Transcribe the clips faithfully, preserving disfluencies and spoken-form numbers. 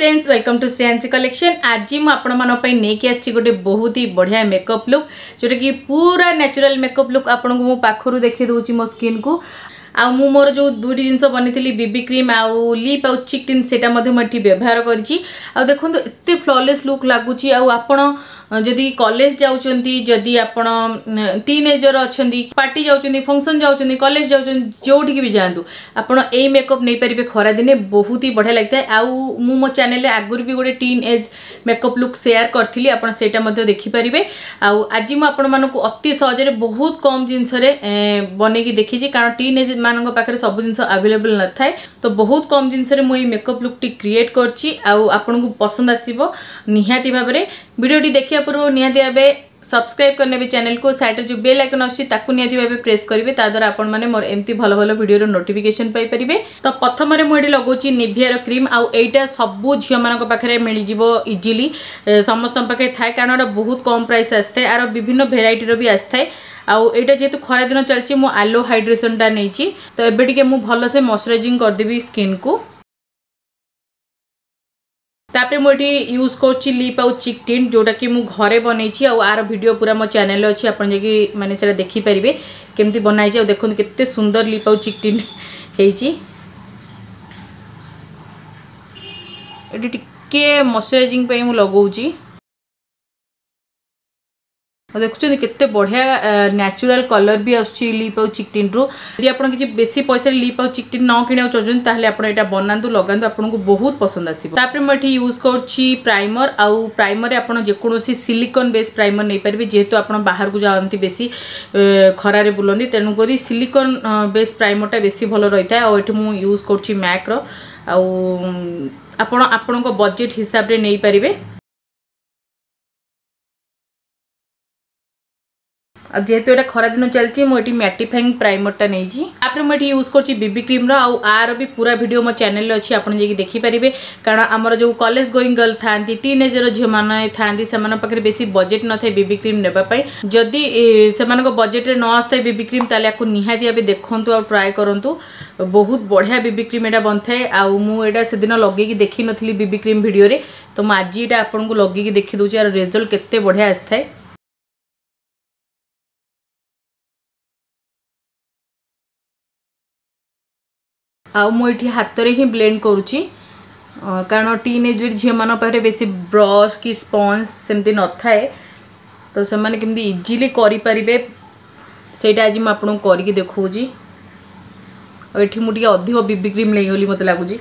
Friends, welcome to Shreyanshi collection. आज मुझे आपण नहीं आसी गोटे बहुत ही बढ़िया मेकअप लुक जोटा कि पूरा नेचुरल मेकअप लुक आपन को पाखरु देखी दूची मो स्किन को। आ मु मोर जो दुईटी जिनस बनी बीबी क्रीम आउ लिप आउ चिक टिन सेटा व्यवहार करी। देखो एत फ्लॉलेस लुक लगुच। आपण जदि कॉलेज जाउचंती, जदि आपण टीनेजर अछंती, पार्टी जाउचंती, फंक्शन जाउचंती, कॉलेज जाउचंती, जोठी भी जांतु आपण ए मेकअप नहीं पारिबे। खरा दिने बहुत ही बढ़िया लगता है। आउ मु मो चैनल रे आगुर भी गोटे teenage makeup look share करथिली, आपण सेटा मध्ये देखि परिबे। आउ आज मु आपण मानको अति सहज रे बहुत कम जिंस रे बने की देखि छी, कारण टीन एज मानको पाखरे सब जिंस अवेलेबल न थाए। तो बहुत कम जिंस रे मु ए मेकअप लुक टी क्रिएट करछि। आउ आपण को पसंद आसीबो निहाती भाबरे। वीडियो टी देखिया पूर्व निहाती भाबे सब्सक्राइब करने भी चैनल को, साइड जो बेल आइकन अच्छी ताकू निहाती भाबे प्रेस करिवे। ता द्वारा आपण माने मोर एमती भलो भलो वीडियो रो नोटिफिकेशन पाई परिबे। तो प्रथम रे मु एठी लगोची निभिया रो क्रीम। आउ एटा सबु झियो मानक पाखरे मिली जिवो इजीली, समस्त पाखे थाए, कारण बहुत कम प्राइस आस्ते। आरो विभिन्न वेराइटी रो भी आस्ते। आउ एटा जेतु खरा दिन चलची मु आलो हाइड्रेशन टा नेची। तो एबे टिके मु भलो से मॉइस्चराइजिंग कर देबी स्किन को। तापरे मुझे यूज कर लिप आउ चिक टिन जोटा कि मु घरे बनई। आर वीडियो पूरा मो चैनल अच्छी, आप माने से देखि परिबे केमती बनाई। देखो केते सुंदर लिप आउ चिक टिन हेची। एटी टिके मॉइस्चराइजिंग पे मु लगाउची। देखुं केते बढ़िया नेचुरल कलर भी आसुची लिप आउ चिक टिन रु। यदि आपण किछि बेसी पैसा लिप आउ चिक टिन न किना चाहछन ताहले आपण एटा बनांतु, लगांतु, आपन को बहुत पसंद आसीबो। तापर म एठी यूज करछि प्राइमर। आउ प्राइमर रे आपण जे कोनोसी सिलिकॉन बेस प्राइमर नै परबे, जेहेतु आपण बाहर को जावंती बेसी खरा रे बुलंदी, तेनु करी सिलिकॉन बेस प्राइमर टा बेसी भलो रहिता। आ एठी मु यूज करछि मैक रो। आउ आपण आपण को बजट हिसाब रे नै परिबे। जेहेतु एटा खरा दिन चलती मुझे मैटिफाइंग प्राइमर टा नहीं। आप मुझे यूज कर बीबी क्रीम रो। आर भी पूरा वीडियो मो चैनल अच्छी, आप देखि पारिबे। कारण आमर जो कॉलेज गोइंग गर्ल थांती, टीनेजर झियो माने थांती, सेमान पाखरे बेसी बजेट न थाए बीबी क्रीम नेबा पई। जदि सेमान को बजेट रे न आस्ते बीबी क्रीम, ताले आकु निहाती आबे देखंतु और ट्राई करंतु। बहुत बढ़िया बीबी क्रीम एटा बनथाए। आउ मु एटा से दिन लगे देखि नथली बीबी क्रीम वीडियो रे, तो मु आज एटा आपन को लगे देखि दोची। आर रिजल्ट केते बढ़िया आस्ताए। आउ मुझे हाथ रे ही ब्लेंड करुच्ची, कारण टीनेज झील मान पाखे बेसी ब्रश कि स्पंज सेमती न थाए। तो से मैंने केमती इजीली करें से आज मुझे आपको करके देखी। ये मुझे अधिक बीबी क्रीम नहीं गली मत लगुच।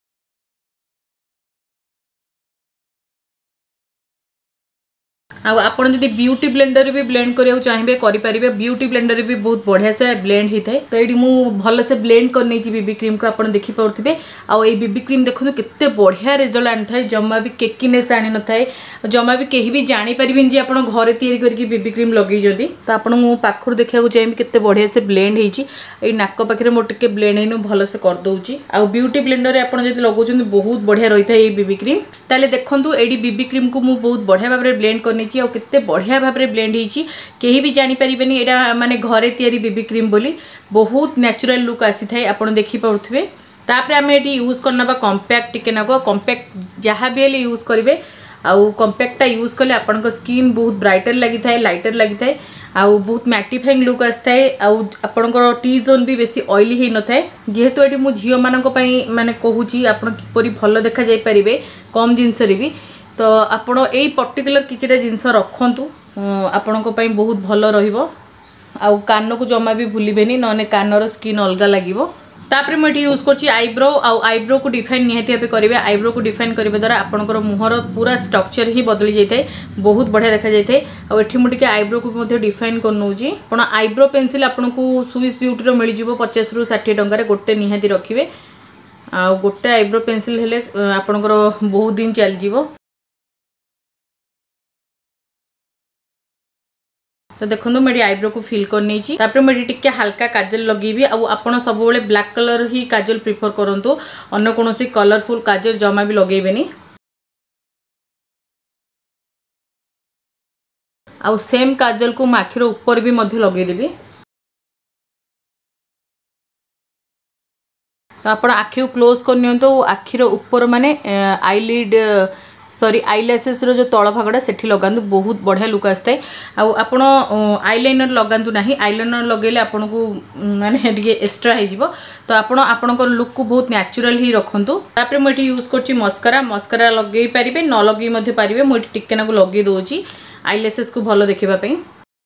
आपड़ जब ब्यूटी ब्लेंडर भी ब्लेंड करने चाहिए करें। ब्यूटी ब्लेंडर भी बहुत बढ़िया से ब्लेंड होता है। तो ये मुझे भल से ब्लेंड कर नहीं बीबी क्रीम को, आप देखिपे। आउ ये बीबी क्रीम देखो केते बढ़िया रिजल्ट आनी था। जमा भी केकीनेस आनी न थाए, जमा भी कहीं भी जानी पारिबेन जे आपण घरे तैयारी करके बीबी क्रीम लगे जदी। तो आपण मु पाखर देखा चाहिए केते बढ़िया से ब्लेंड होईची। ए नाक पाखरे मो टिके ब्लेंड हेनु भल से कर दउची। आउ ब्यूटी ब्लेंडर आपण जदी लगौछन बहुत बढ़िया रही था ये बीबी क्रीम। ताले देखंतु एडी बीबी क्रीम को मु बहुत बढ़िया भाबरे ब्लेंड करनी। आउ केते बढ़िया भाबरे ब्लेंड होईची, केही भी जानी पारिबेनी एडा माने घरे तैयारी बीबी क्रीम बोली। बहुत नेचुरल लुक आसी थाए, आपण देखि पाउथबे। तापरे आमे एडी यूज करना बा कॉम्पैक्ट टिके नागो। कॉम्पैक्ट जहाँ भी हेले यूज करिवे। आउ कॉम्पैक्ट टा यूज कले आपण को स्किन बहुत ब्राइटर लगी थाए, लाइटर लगी थाए। आउ बहुत मैटिफाइंग लुक आस्ताए। आउ आपण को टी जोन भी बेसी ऑयली हे न थाए। जेहेतु एटी मु झियो मानक पई माने कहूची आपण किपरि भलो देखा जाय परिबे कम जिंस रे भी। तो आपण एई पर्टिकुलर किछिटा जिंस रखंतु, आपण को पई बहुत भलो रहिबो। आउ कान को जमा भी भूलिबेनी, नने कानर स्किन अलगा लागिबो। तापरे मैं यूज करछि आईब्रो। आउ आईब्रो को डिफाइन निहाती भाबे करिवे। आईब्रो को डिफाइन करबे द्वारा आपनकर मुहर पूरा स्ट्रक्चर ही बदली जाइए, बहुत बढ़िया देखा जाइए। आउ एठी मु टिके आईब्रो को मध्य डिफाइन कर नउजी। आपण आईब्रो पेंसिल आपनको स्विस ब्यूटी रो मिल जिवो पचास रु साठ टंका रे गोटे निहाती रखिवे। आउ गोटे आईब्रो पेंसिल हेले आपनकर बहुत दिन चल जिवो। तो देखो मैं आईब्रो को फिल कर नहीं। तापर मैं टिके हल्का काजल लगेबी। आउ आपण सब बेले ब्लैक कलर ही काजल प्रिफर करंतु, अन्य कोनोसी कलरफुल काजल जमा भी लगेबेनी। आउ सेम काजल को आखिर ऊपर भी मध्य लगे देबी। तो आप आखि को क्लोज कर तो आखिर ऊपर माने आईलिड सॉरी आईलैसेस रो जो तल भागटा सेठी लगांतु बहुत बढ़िया लुक आसता है। आपण आईलाइनर लगांतु नाही, आईलाइनर लगेले आपन को माने टिके एक्स्ट्रा हे जिवो। तो आपण आपन को लुक को बहुत नेचुरल ही रखंतु। तापर म एठी यूज करची मस्कारा, मस्कारा लगेई परिबे न लगेई मध्ये परिबे। म एठी टिके ना को लगेई दोची आईलैसेस को भलो देखिबा पई।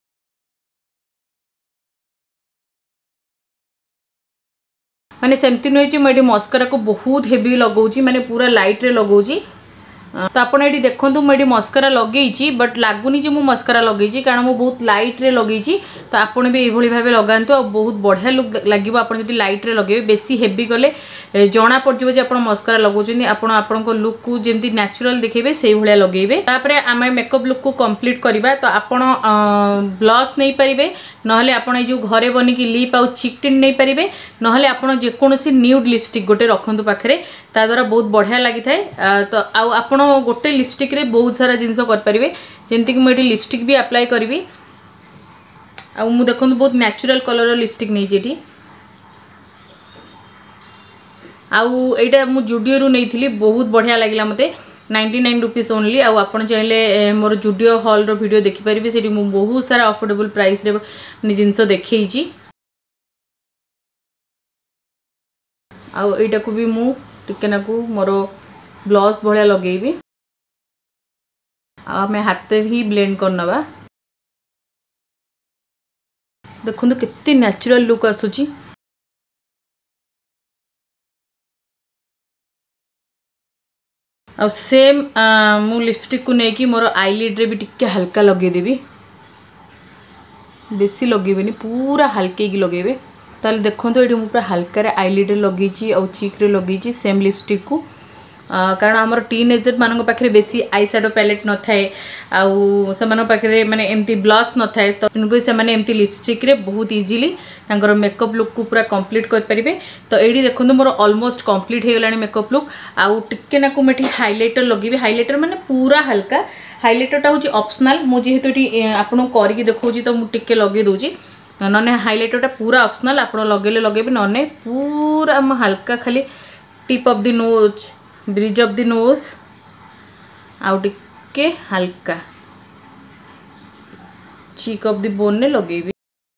माने सेमती नुई जे म एठी मस्कारा को बहुत हेवी लगाउची, माने पूरा लाइट रे लगाउची। तो आप ये देखो मुझे मस्कारा लगे बट लगुनि जे मु मस्कारा लगे कारण मु बहुत लाइट रे लगे। तो आपड़ भी ये भाव लगातु आ बहुत बढ़िया लुक लगे। आप लाइट रे लगे बेसी हेवी गले जना पड़ो जे आप मस्कारा लगौन। आप लुक को जमी नेचुरल देखिए से भाया लगे। तापर आम मेकअप लुक को कंप्लीट करवा। तो आप ब्लश नहीं पारे ना आप जो घरे बनिकी लिप आउ चिक टिन नहीं पारे ना आप जेकोसी न्यूड लिपस्टिक गोटे रखु पाखे ता द्वारा बहुत बढ़िया लगी थाए। तो आप गोटे लिपस्टिक रे बहुत सारा जिनस करें जमती कि मुझे लिपस्टिक भी अप्लाई करी। आउ देखो बहुत नेचुरल कलर लिपस्टिक नहीं जी। आउ एटा मु जुडियो रू नहीं बहुत बढ़िया लगिला मते नाइंटी नाइन रुपीस ओनली। आउ आपण चाहिले मोर जुडियो हॉल रो वीडियो देखि परिबे सेठी मु बहुत सारा अफोर्डेबल प्राइस रे नि जिनस देखै छी। आउ एटा को भी मु टिकेना को मोर ब्लश भलिया लगेबी। आ मैं हाथ ही ब्लेंड करनवा। देखो कितनी नेचुरल लुक आसुची। आ सेम मु लिपस्टिक को लेकिन मोर आईलिड रे भी टिके हल्का लगे देबी, बेसी लगेबेनी पूरा हल्के की लगेबे। ताले देखो तो ये पूरा हल्का रे आईलिड रे लगेची और चिक रे लगेची सेम लिपस्टिक को। Uh, कारण आमर टीनेजर मान पाखे बेसी आई सैडो पैलेट न थाए आउ से पाखे माने एमती ब्लश न थाए। तो तेणुक से एमती लिपस्टिक रे बहुत इजीली तांकर मेकअप लुक को पूरा कंप्लीट कर पारिबे। तो ये देखो मोर ऑलमोस्ट कंप्लीट हो गलानी मेकअप लुक। आउ टिके ना को मैं हाइलाइटर लगे। हाइलाइटर माने पूरा हल्का हाइलाइटरटा हूँ ऑप्शनल। मुझे जेहेतु ये आपको करके देखा तो मुझे टिके लगे दूची ना हाइलाइटरटा पूरा ऑप्शनल। आप लगे लगे ना पूरा हल्का खाली tip of the nose bridge of the nose आउ टिके हल्का चीक ऑफ द बोन ने लगेबी।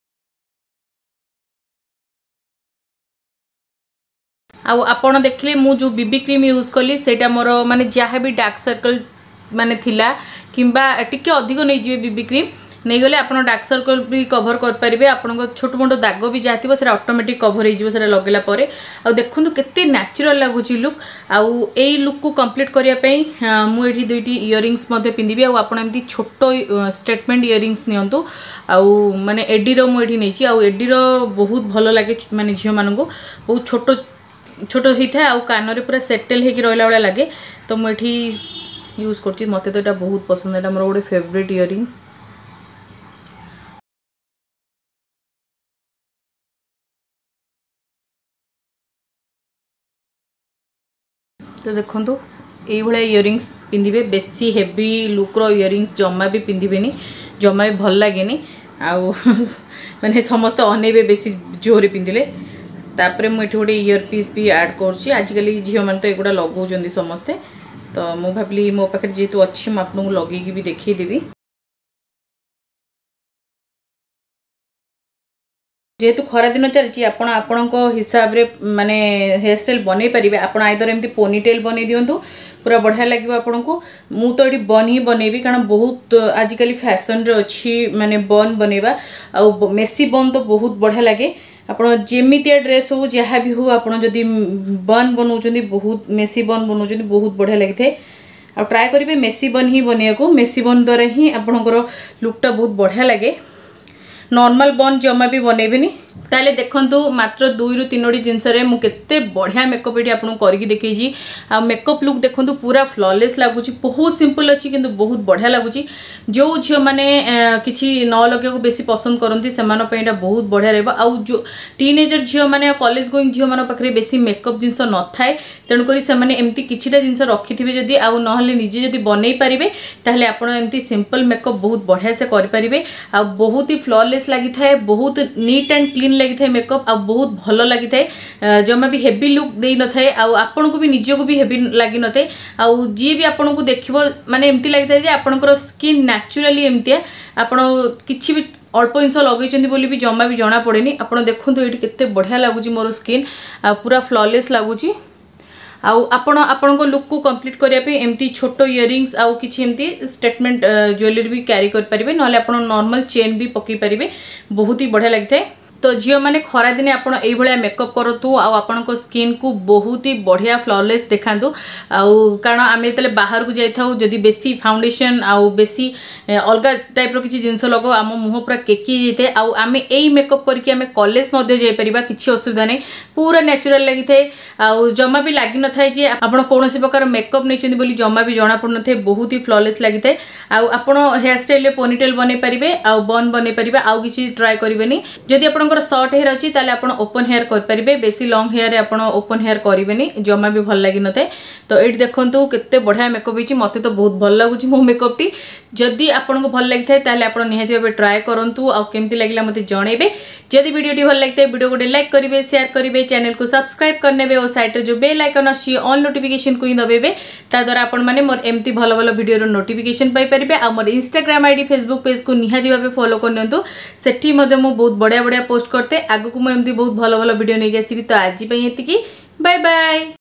आउ आपण देखले मु जो बीबी क्रीम यूज कली सेटा मोर माने जहाँ भी डार्क सर्कल माने थिला किंबा टिके अधिक नहीं जीवे बीबी क्रीम नहीं गले आप डार्क सर्कल भी कवर कर पारे। आपन छोट मोट दाग भी जहाँ थी ऑटोमेटिक कवर हो लगेला परे। आ देखु केते नेचुरल लगुच लुक। आउ ए लुक को कंप्लीट करने मुझे दुईटी इयरिंग्स पिंधि। आमती छोट स्टेटमेंट इयरिंग्स नियंतु। आउ माने एडीर मुझे नहीं आउ एडीर बहुत भल लगे माने झील मान बहुत छोट छोट होता है आउ कान रे पूरा सेटल होकर रहा भाया लगे। तो मुझे यूज कर मत तो यहाँ बहुत पसंद है मोर गोटे फेवरेट इयरिंग्स। तो देखो ये भाया इयरिंग्स पिंधे बेसी हेवी लुक्र इयरिंग्स जमा भी पिंधे जमा भी भल लगे आउ माने समस्त अनेबे बेसी जोरे पिंधिले। तापर मुझे गोटे इयर पीस भी ऐड कर आजिकल झील मैंने तो एगुड़ा लगाउछन्ति समस्ते। तो मु भाविली मो पाखे जेहेतु अच्छी मुझे आपको लगे भी देखीदेवी। जेहेतु खरा दिन चलती आपण आपण हिसाब रे माने हेयर स्टाइल बनै पारिबे। आपण आइदर एमती पोनीटेल बनै दियंतु पूरा बढ़िया लगे आपन को। मु तो ये बन ही बनैबी कारण बहुत आजिकल फैशन रे अच्छी माने बन बनैबा आ मेसी बन तो बहुत बढ़िया लगे। आपण जेमितिया ड्रेस हो जहाँ भी हो आपण जदि बन बनाउछन्ति बहुत मेसी बन बनाउछन्ति बहुत बढ़िया लगी थे। आ ट्राए करेंगे मेसी बन ही बनिया को। मेसी बन द्वारा ही आपणकर लुकटा बहुत बढ़िया लगे। नॉर्मल बन जमा भी बनैबेनी। ताले देखंतु मात्र दुई रु तीनोटी जिनस रे मु केते बढ़िया मेकअप ये आपको करके देखी। आ मेकअप लुक देखंतु पूरा फ्लॉलेस लगुच बहुत सिंपल अच्छी किंतु बहुत बढ़िया लगुच। जो झील मैंने किसी न लगे बेसी पसंद करती से बहुत बढ़िया रहा। आउ जो टीनेजर झील मैंने कॉलेज गोइंग झील मान पाखे बेसी मेकअप जिनस न थाए तेणुक एमती किछिटा जिनस रखिथे जदि आउ नहले निजे जदि बनै पारिबे ताहले आपण एमती सिंपल मेकअप बहुत बढ़िया से करि पारिबे। आ बहुत ही फ्लॉलेस लगी थाए बहुत नीट एंड क्लीन क्लीन लगी मेकअप आ बहुत भल लगी था जमा भी हेवी लुक दे न थाए आपन को भी निजको भी हेवी लगी न थाए आ जी भी आपन को देखिबो माने एमती लगी थाए जे आपनकर स्किन नेचुरली एमती आपन किछि भी अल्प जिनस लगे बोली भी जमा भी जना पड़ेनी आपन देखु ये केते बढ़िया लगुच मोर स्किन पूरा फ्लॉलेस लगुच आउ आपण आपण को लुक को कंप्लीट करिया पे एमती छोटो इयरिंग्स आउ किछि एमती स्टेटमेंट ज्वेलरी भी कैरी कर परिबे नले आपण नॉर्मल चेन भी पकई परिबे बहुत ही बढ़िया लगथे तो झील मैंने खरा दिने आप मेकअप करूँ आपण स्किन को बहुत ही बढ़िया फ्लॉलेस देखा कारण आम जो बाहर को जाइए जदि बेसी फाउंडेशन आउ बेसी अलग टाइप रो किसी जिनस लगो आम मुह पूरा केकी जाए आम यही मेकअप करके आम कॉलेज जापर किसी असुविधा नहीं पूरा नेचुरल लगी थाए आउ जमा भी लगी न थाए जे आपण कौन प्रकार मेकअप नहीं बोली जमा भी जना पड़ न बहुत ही फ्लॉलेस लगी थाए आउ हेयर स्टाइल पोनीटेल बन पारे आउ बन बन पारे आउ किसी ट्राए करेंगे जदि आप शॉर्ट हेयर अच्छी ताले आपण ओपन हेयर कर पारिबे बेसी लॉन्ग हेयर आपण ओपन हेयर करेंगे जमा भी भल लगी न थाए तो ये देखो केते बढ़िया मेकअप होती मत तो बहुत भल लगुच मो मेकअप टी जदि आपको भल लगी थाए ताले आपण निहाती भाबे ट्राए करंतु आ केमती लागला मते जणेबे जदि वीडियो टी भल लगी थाए वीडियो गोटे लाइक करेंगे शेयर करेंगे चैनल को सब्सक्राइब करने और साइड रे जो बेल आइकन अच्छी ऑल नोटिफिकेशन को ही दबेबे ता द्वारा आपण माने मोर एमती भल भल वीडियो रो नोटिफिकेशन पाई परिबे आ मोर इंस्टाग्राम आईडी फेसबुक पेज को निहाती भाबे फॉलो करनियंतु सेठी मते मु बहुत बढ़िया बढ़िया पोस्ट करते आगु को मु एमती बहुत भल भल वीडियो नहीं आसीबी तो आज पई एतिकी बाय बाय।